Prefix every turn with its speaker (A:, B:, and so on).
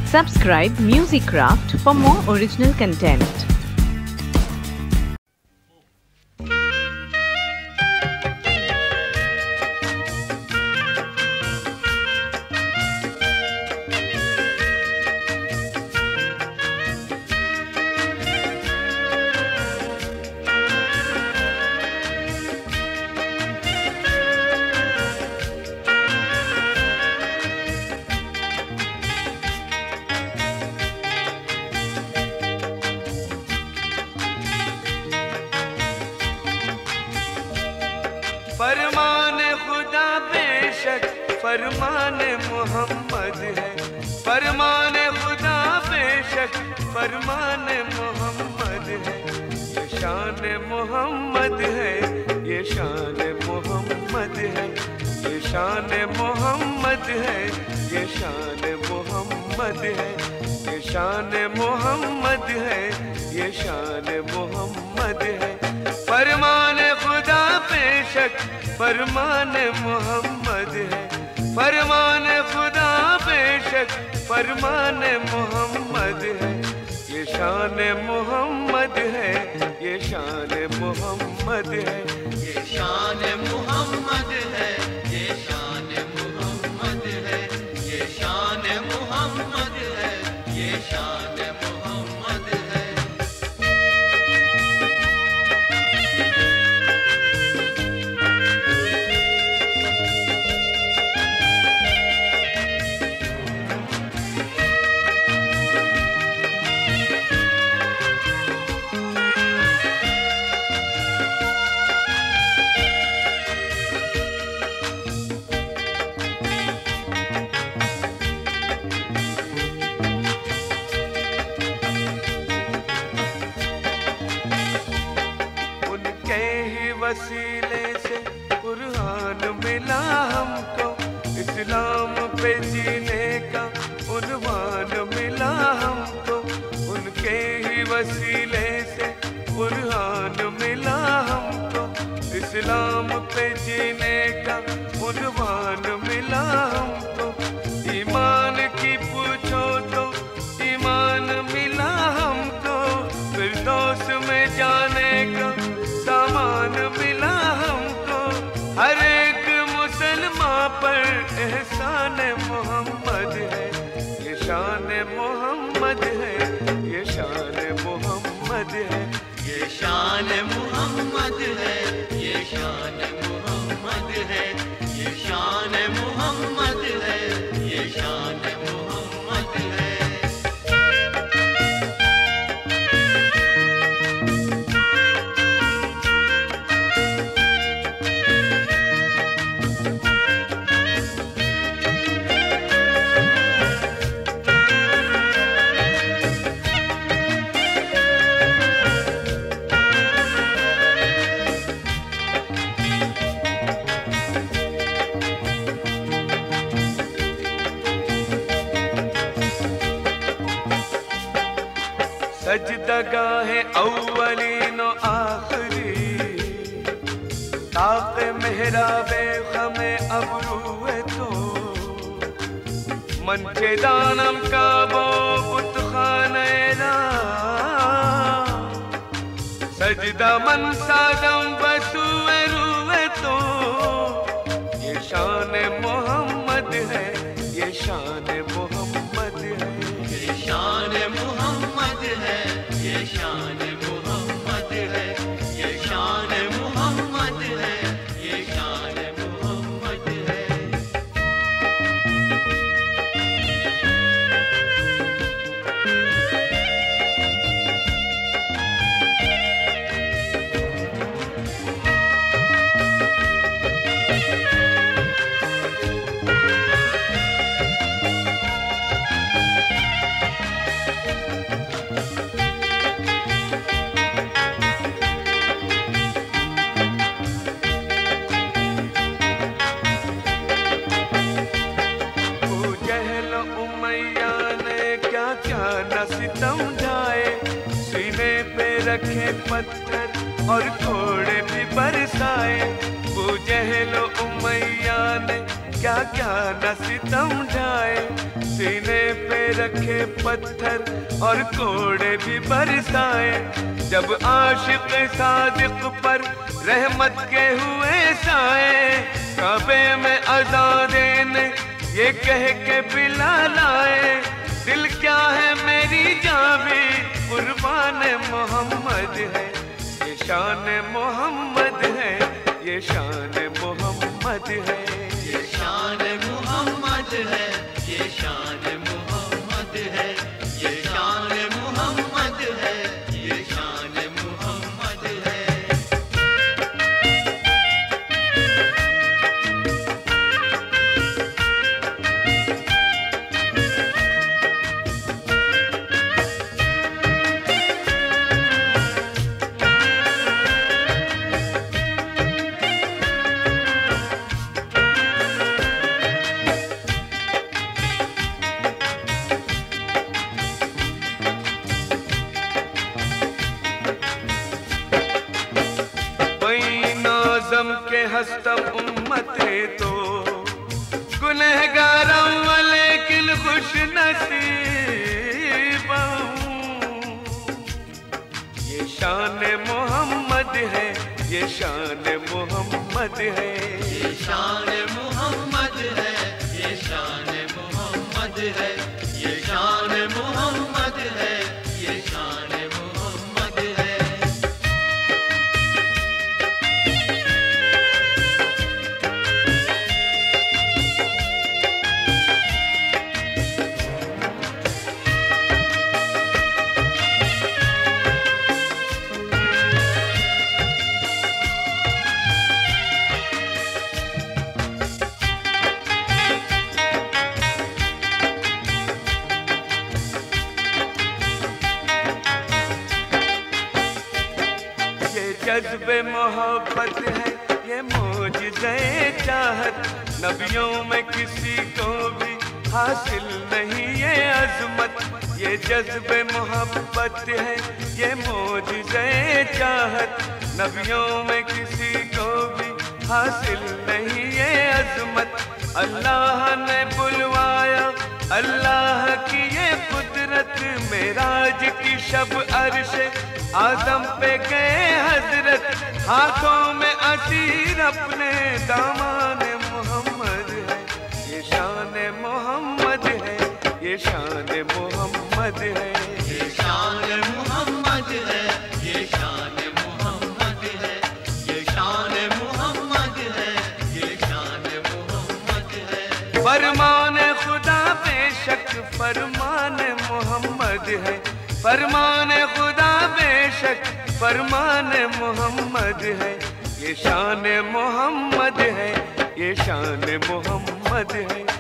A: Subscribe Musicraft for more original content.
B: फरमान खुदा बेशक फरमान मोहम्मद है, फरमान खुदा बेशक फरमान मोहम्मद है। ये शान मोहम्मद है, ये शान मोहम्मद है, ये शान मोहम्मद है, ये शान मोहम्मद है, ये शान मोहम्मद है, ये शान मोहम्मद है। फरमान खुदा बेशक फरमान मोहम्मद है, फरमान खुदा बेशक फरमान मोहम्मद है। ये शान मोहम्मद है, ये शान मोहम्मद है,
C: ये शान मोहम्मद है, ये शान मोहम्मद है, ये शान मोहम्मद है, ये शान मोहम्मद है।
B: वसीले से कुरान मिला हमको, इस्लाम पे जीने का उन्वान मिला हमको। उनके ही वसीले से कुरान मिला हमको, इस्लाम पे जीने का उन्वान मिला हमको। ईमान की पूछो तो ईमान मिला हमको, फिरदौस में जाने का सामान मिला हमको। हर एक मुसलमान पर एहसान मोहम्मद है, ये शान मोहम्मद है, ये शान मोहम्मद है,
C: ये शान मोहम्मद है, ये शान मोहम्मद है, ये शान मोहम्मद है, ये शान मोहम्मद है।
B: सजदगाहे अव्वलीन आखिरी, ताक़े मेहराबे ख़मे अबरूए तो। मन के दानम का वो बुतखाने ला, सजदा मन सादम बसुए रुए तो। ये शान मोहम्मद है, ये शान मोहम्मद है,
C: ये शान मोहम्मद है, ये शान मोहम्मद है, ये शान मोहम्मद है, ये शान मोहम्मद है।
B: रखे पत्थर और घोड़े भी बरसाए। वो जहलो उमैया ने क्या क्या न सितम ढाए, सीने पे रखे पत्थर और कोड़े भी बरसाए। जब आशिक सादिक पर रहमत के हुए साए, काबे में अज़ान देने ये कह के बिलाल आए, दिल क्या है मेरी जावी कुर्बान मोहम्मद है, ये शान मोहम्मद है, ये शान मोहम्मद है,
C: ये शान मोहम्मद है, ये शान मोहम्मद है, ये शान मोहम्मद है, ये शान मोहम्मद है।
B: के हस्तम उम्मते तो गुनहगार लेकिन खुश नसीब हूँ। ये शान मोहम्मद है, ये शान मोहम्मद है,
C: ये शान मोहम्मद है, ये शान मोहम्मद है, ये शान मोहम्मद है, ये शान मोहम्मद है।
B: जज्बे मोहब्बत है, ये मौजिज़े चाहत, नबियों में किसी को भी हासिल नहीं ये अज़मत। ये जज्बे मोहब्बत है, ये मौजिज़े चाहत, नबियों में किसी को भी हासिल नहीं ये अज़मत। अल्लाह ने बुलवाया, अल्लाह की ये कुदरत, मेराज की शब अर्श आदम पे गए हजरत, हाथों में असीर अपने दामान मोहम्मद है, ये शान मोहम्मद है, ये शान मोहम्मद है,
C: ये शान मोहम्मद है, ये शान मोहम्मद है, ये शान मोहम्मद है, ये शान मोहम्मद है।
B: फरमान खुदा बेशक फरमान मोहम्मद है, फरमान खुदा बेशक फरमान मोहम्मद है, ये शान मोहम्मद है, ये शान मोहम्मद है।